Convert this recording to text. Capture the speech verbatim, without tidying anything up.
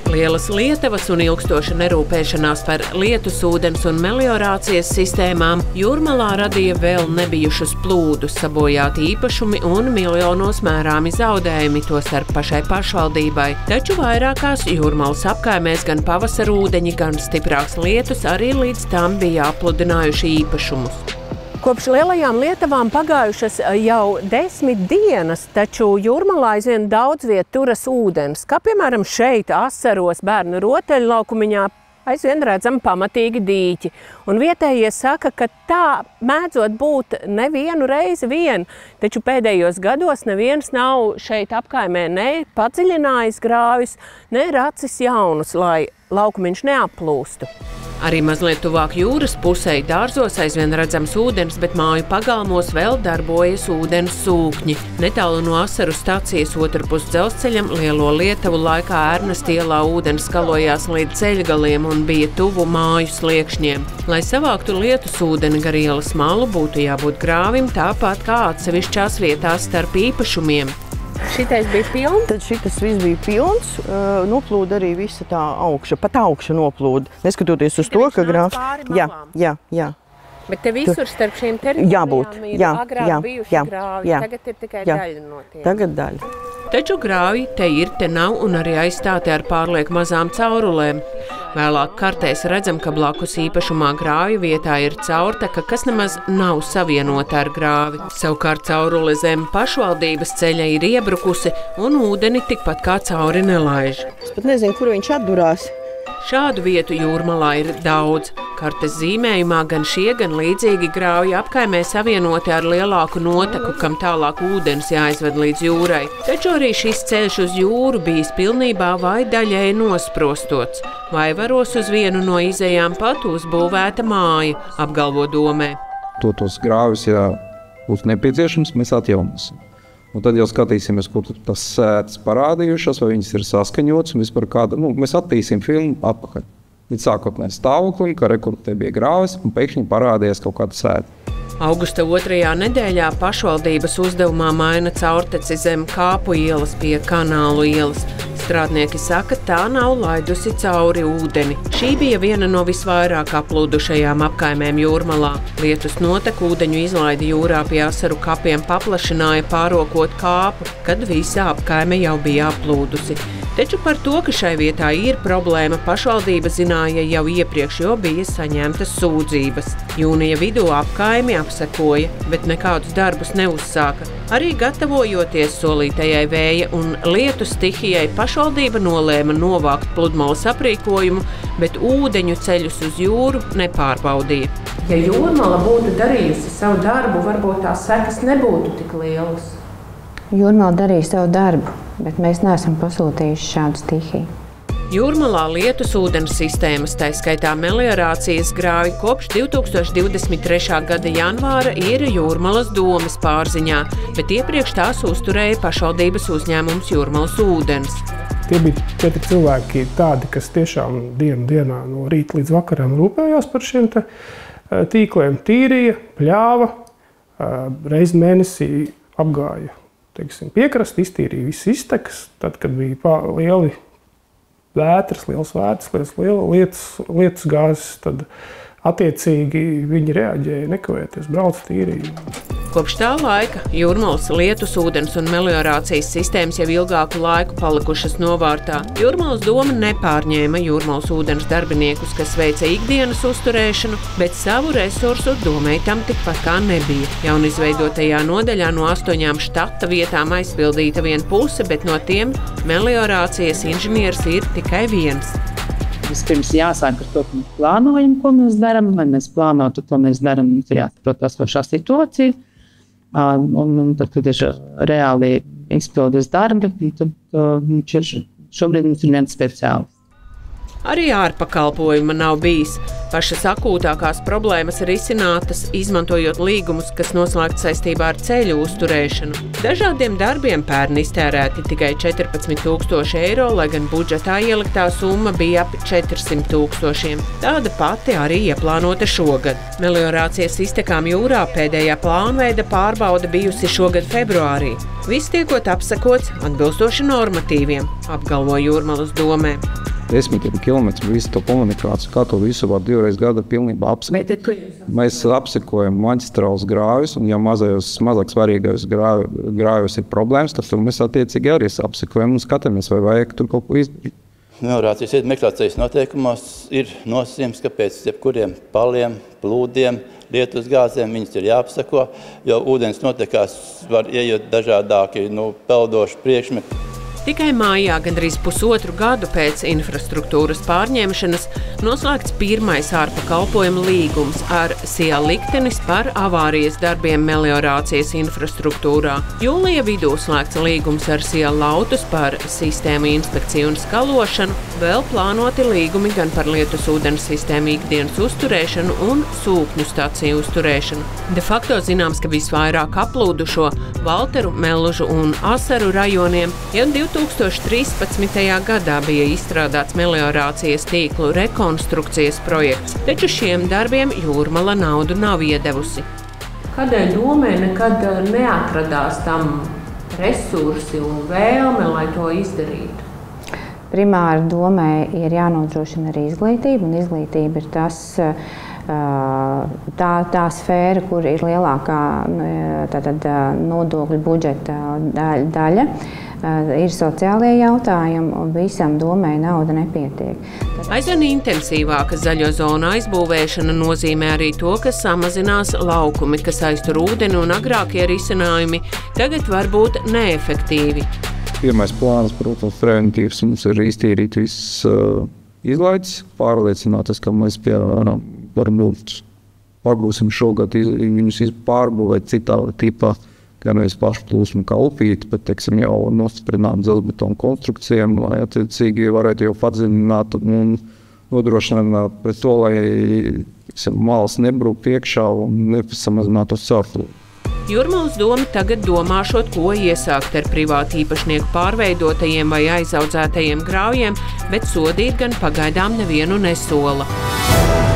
Lielas lietavas un ilgstoša nerūpēšanās par lietus ūdens un meliorācijas sistēmām Jūrmalā radīja vēl nebijušus plūdus, sabojāti īpašumi un miljonos mērāmi zaudējumi, tostarp pašai pašvaldībai. Taču vairākās Jūrmalas apkaimēs gan pavasara ūdeņi, gan stiprāks lietus arī līdz tam bija apludinājuši īpašumus. Kopš lielajām lietavām pagājušas jau desmit dienas, taču Jūrmalā aizvien daudz viet turas ūdens, kā piemēram šeit, Asaros, bērnu rotaļlaukumiņā, aizvien redzam pamatīgi dīķi. Un vietējie saka, ka tā mēdzot būt nevienu reizi vien, taču pēdējos gados neviens nav šeit apkaimē ne padziļinājis grāvis, ne racis jaunus, lai laukumiņš neaplūstu. Arī mazliet tuvāk jūras pusē dārzos aizvien redzams ūdens, bet māju pagalmos vēl darbojas ūdens sūkņi. Netālu no Asaru stacijas otrpus dzelzceļam Lielo Lietuvu laikā Ernesta ielā ūdens skalojās līdz ceļgaliem un bija tuvu māju sliekšņiem. Lai savāktu lietus ūdeni gar ielas malu, būtu jābūt grāvim, tāpat kā atsevišķās vietās starp īpašumiem. Šitais bija pilns? Tad šitas viss bija pilns, noplūda arī visa tā augša, pat augša noplūda. Neskatoties uz to, ka grāvs... Jā, jā, jā. Bet te visur starp šiem teritorijām ir agrāk bijuši grāvi, tagad ir tikai daļa no tiem. Tagad daļa. Taču grāvi te ir, te nav un arī aizstāti ar pārlieku mazām caurulēm. Vēlāk kartēs redzam, ka blakus īpašumā grāvju vietā ir caurteka, kas nemaz nav savienota ar grāvi. Savukārt caurule zem pašvaldības ceļa ir iebrukusi un ūdeni tikpat kā cauri nelaiž. Es pat nezinu, kur viņš atdurās. Šādu vietu Jūrmalā ir daudz. Kartes zīmējumā gan šie, gan līdzīgi grāvji apkaimē savienoti ar lielāku noteku, kam tālāk ūdens jāizved līdz jūrai. Taču arī šis ceļš uz jūru bijis pilnībā vai daļēji nosprostots. Vaivaros uz vienu no izejām pat uzbūvēta māja, apgalvo domē. To tos grāvis, ja būs nepieciešams, mēs atjaunosim. Un tad jau skatīsimies, kur tas sētas parādījušas, vai viņas ir saskaņotas, un vispār kāda, nu, mēs attīsim filmu atpakaļ. Līdz sākotnēji stāvoklim, ka rekur te bija grāvis, un pēkšņi parādījās kaut kāda sēta. Augusta otrajā nedēļā pašvaldības uzdevumā maina caurteci zem Kāpu ielas pie Kanālu ielas. Strādnieki saka, tā nav laidusi cauri ūdeni. Šī bija viena no visvairāk aplūdušajām apkaimēm Jūrmalā. Lietus notek ūdeņu izlaidi jūrā pie Asaru kapiem paplašināja pārokot kāpu, kad visa apkaime jau bija aplūdusi. Taču par to, ka šai vietā ir problēma, pašvaldība zināja jau iepriekš, jo bija saņemtas sūdzības. Jūnija vidū apkaimi apsekoja, bet nekādus darbus neuzsāka. Arī gatavojoties solītajai vēja un lietu stihijai, pašvaldība nolēma novākt pludmales aprīkojumu, bet ūdeņu ceļus uz jūru nepārbaudīja. Ja Jūrmala būtu darījusi savu darbu, varbūt tās sekas nebūtu tik lielas. Jūrmala darīja savu darbu, bet mēs neesam pasūtījuši šādu stihiju. Jūrmalā lietus ūdens sistēmas, tā skaitā meliorācijas grāvi, kopš divi tūkstoši divdesmit trešā gada janvāra ir Jūrmalas domes pārziņā, bet iepriekš tās uzturēja pašvaldības uzņēmums Jūrmalas ūdens. Tie bija četri cilvēki tādi, kas tiešām dienu dienā no rīta līdz vakaram rūpējās par šiem te tīkliem, tīrīja, pļāva, reiz mēnesī apgāja. Teiksim, piekrasti, iztīrīja visas iztekas, tad, kad bija lieli vētras, liels vētras, lietas, lietas gāzes, tad attiecīgi viņi reaģēja, nekavēties, brauca tīrīja. Kopš tā laika Jūrmalas lietus ūdens un meliorācijas sistēmas jau ilgāku laiku palikušas novārtā. Jūrmalas doma nepārņēma Jūrmalas ūdens darbiniekus, kas veica ikdienas uzturēšanu, bet savu resursu domai tam tikpat kā nebija. Jaunizveidotajā nodaļā no astoņām štata vietām aizpildīta viena puse, bet no tiem meliorācijas inženieris ir tikai viens. Vispirms jāsāk ar to, ka mēs plānojam, ko mēs darām, vai mēs plānotu, ko mēs darām, jāsaprot esošā situācija. Un, un tad, kad ir reāli izpildes darbi, tad uh, šobrīd mums ir viens speciālists. Arī ārpakalpojuma nav bijis. Pašas akūtākās problēmas ir izcinātas, izmantojot līgumus, kas noslēgts saistībā ar ceļu uzturēšanu. Dažādiem darbiem pērn iztērēti tikai četrpadsmit tūkstoši eiro, lai gan budžetā ieliktā summa bija ap četrsimt tūkstošiem. Tāda pati arī ieplānota šogad. Meliorācijas iztekām jūrā pēdējā plānveida pārbaude bijusi šogad februārī. Viss tiekot apsekots atbilstoši normatīviem, apgalvo Jūrmalas domē. desmitiem kilometru visu to komunikāciju, kā to visu var divreiz gada pilnībā apsekot. Mēs apsekojam maģistrāles grāvjus, un ja mazajos, mazāk svarīgajos grāvjos ir problēmas, tad mēs attiecīgi arī apsekojam un skatāmies, vai vajag tur kaut ko izdarīt. Meliorācijas izmeklēcijas noteikumos ir nosacījums, ka pēc jebkuriem paliem, plūdiem, lietus gāzēm viņas ir jāapseko, jo ūdens notekās var iejūt dažādāki nu, peldoši priekšmeti. Tikai mājā gandrīz pusotru gadu pēc infrastruktūras pārņemšanas noslēgts pirmais ārpakalpojuma līgums ar Sijā liktenis par avārijas darbiem meliorācijas infrastruktūrā. Jūlija vidū slēgts līgums ar Sijā Lautus par sistēmu inspekciju un skalošanu, vēl plānoti līgumi gan par lietus ūdens sistēmu ikdienas uzturēšanu un sūkņu staciju uzturēšanu. De facto zināms, ka visvairāk aplūdušo Valteru, Mellužu un Asaru rajoniem jau divi tūkstoši trīspadsmitajā gadā bija izstrādāts meliorācijas tīklu rekonstrukcijas projekts, taču šiem darbiem Jūrmala naudu nav iedevusi. Kādēļ domē nekad neatradās tam resursi un vēlme, lai to izdarītu? Primāri domē ir jānodrošina arī izglītība, un izglītība ir tas, tā, tā sfēra, kur ir lielākā tātad, nodokļu budžeta daļa. Ir sociālie jautājumi, un visam domē nauda nepietiek. Aizvien intensīvāka zaļo zonu aizbūvēšana nozīmē arī to, ka samazinās laukumi, kas aiztur ūdeni, un agrākie risinājumi tagad var būt neefektīvi. Pirmais plāns, protams, preventīvs mums ir iztīrīt viss uh, izlaides, pārliecināties, ka mēs pie, uh, varbūt pagūsim šogad iz, viņus pārbūvēt citā tipā, gan nevis pašu plūsmu kā upīti, bet, teiksim, jau nostiprināt dzelzbetonu konstrukcijām, lai attiecīgi varētu jau padziļināt un nodrošināt pret to, lai, teiksim, malas nebrūk iekšā un nesamazinātos caurplūdu. Jūrmalas doma tagad domāšot, ko iesākt ar privātu īpašnieku pārveidotajiem vai aizaudzētajiem grāvjiem, bet sodīt gan pagaidām nevienu nesola.